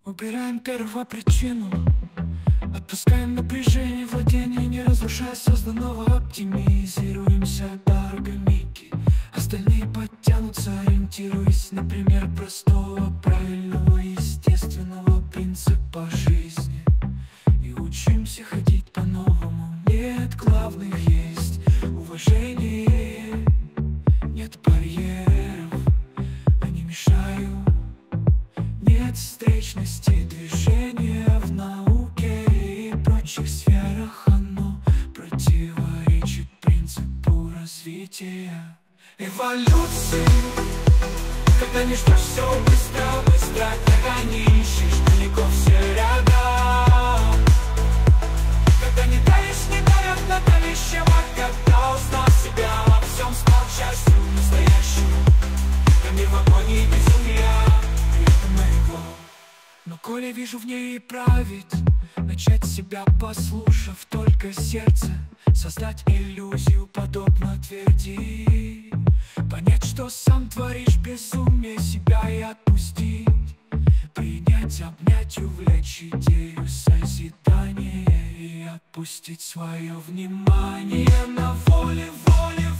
Убираем первопричину, отпускаем напряжение, владение, не разрушая созданного. Оптимизируемся дорогой миги, остальные подтянутся, ориентируясь на пример простого, правильного, естественного принципа жизни. И учимся ходить по-новому. Нет главных, есть уважение. Нет барьеров, они мешают. Нет встречности движения в науке и прочих сферах. Оно противоречит принципу развития эволюции. Когда не ждешь все быстро, ограничишь далеко все рядом. Когда не даешь, не дают настоящего, когда узнал себя во всем, стал частью настоящего. Да мир в агонии безумия, это моего. Но коли вижу в ней и правит, начать себя, послушав только сердце, создать иллюзию, подобно тверди. Понять, что сам творишь безумие, себя и отпустить. Принять, обнять, увлечь идею созидания и отпустить свое внимание на воле.